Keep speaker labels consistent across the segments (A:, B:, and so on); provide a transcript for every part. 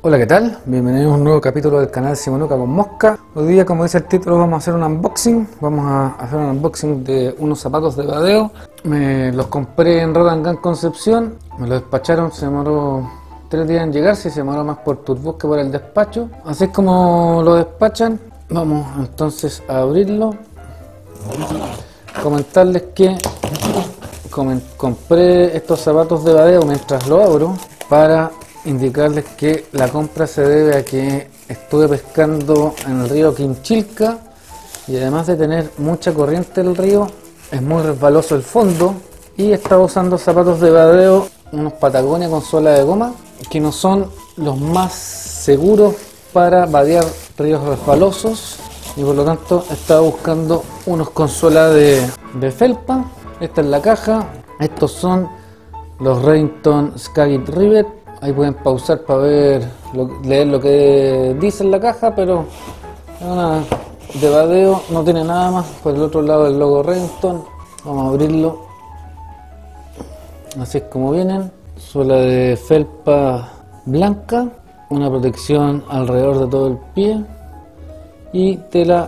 A: Hola, ¿qué tal? Bienvenidos a un nuevo capítulo del canal Simonuca con Mosca. Hoy día, como dice el título, vamos a hacer un unboxing. Vamos a hacer un unboxing de unos zapatos de vadeo. Me los compré en Rotterdam Concepción. Me los despacharon, se demoró 3 días en llegar, se demoró más por Turbus que por el despacho. Así es como lo despachan. Vamos entonces a abrirlo. Comentarles que compré estos zapatos de vadeo mientras lo abro para indicarles que la compra se debe a que estuve pescando en el río Quinchilca y además de tener mucha corriente el río, es muy resbaloso el fondo y estaba usando zapatos de vadeo, unos Patagonia con suela de goma, que no son los más seguros para vadear ríos resbalosos y por lo tanto estaba buscando unos con suela de felpa. Esta es la caja, estos son los Redington Skagit Rivet. Ahí pueden pausar para leer lo que dice en la caja, pero es una de vadeo, no tiene nada más. Por el otro lado el logo Redington, vamos a abrirlo. Así es como vienen, suela de felpa blanca, una protección alrededor de todo el pie y tela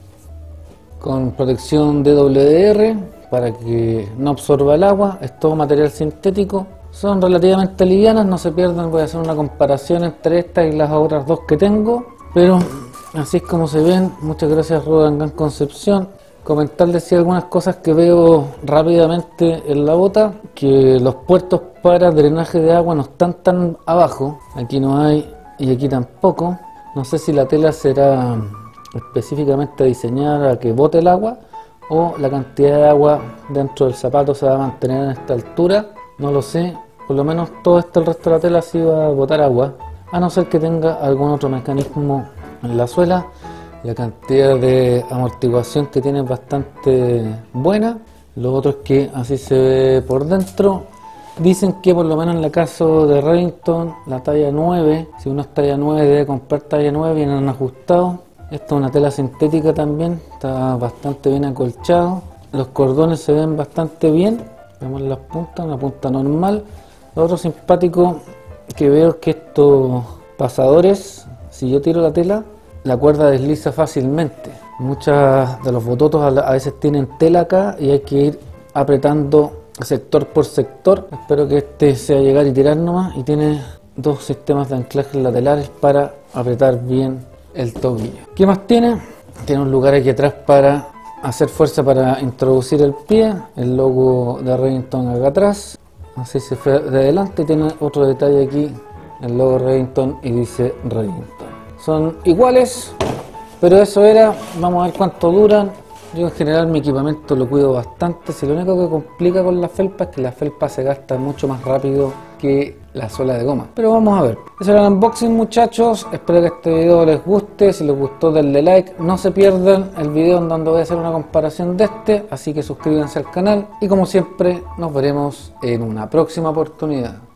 A: con protección DWR para que no absorba el agua. Es todo material sintético. Son relativamente livianas, no se pierdan, voy a hacer una comparación entre estas y las otras dos que tengo, pero así es como se ven. Muchas gracias Rotterdam Concepción. Comentarles si algunas cosas que veo rápidamente en la bota, que los puertos para drenaje de agua no están tan abajo, aquí no hay y aquí tampoco. No sé si la tela será específicamente diseñada a que bote el agua o la cantidad de agua dentro del zapato se va a mantener en esta altura. No lo sé, por lo menos todo el resto de la tela sí va a botar agua, a no ser que tenga algún otro mecanismo en la suela. La cantidad de amortiguación que tiene es bastante buena. Lo otro es que así se ve por dentro. Dicen que por lo menos en el caso de Redington, la talla 9, si uno es talla 9 debe comprar talla 9, vienen ajustados. Esto es una tela sintética también, está bastante bien acolchado. Los cordones se ven bastante bien. Vemos las puntas, una punta normal. Lo otro simpático que veo es que estos pasadores, si yo tiro la tela, la cuerda desliza fácilmente. Muchos de los bototos a veces tienen tela acá y hay que ir apretando sector por sector. Espero que este sea llegar y tirar nomás, y tiene dos sistemas de anclaje laterales para apretar bien el tobillo. ¿Qué más tiene? Tiene un lugar aquí atrás para hacer fuerza para introducir el pie, el logo de Redington acá atrás, así se fue de adelante. Tiene otro detalle aquí, el logo Redington y dice Redington. Son iguales, pero eso era. Vamos a ver cuánto duran. Yo en general mi equipamiento lo cuido bastante. Si lo único que complica con la felpa es que la felpa se gasta mucho más rápido que la suela de goma. Pero vamos a ver. Eso era el unboxing, muchachos. Espero que este video les guste. Si les gustó, denle like. No se pierdan el video en donde voy a hacer una comparación de este. Así que suscríbanse al canal. Y como siempre, nos veremos en una próxima oportunidad.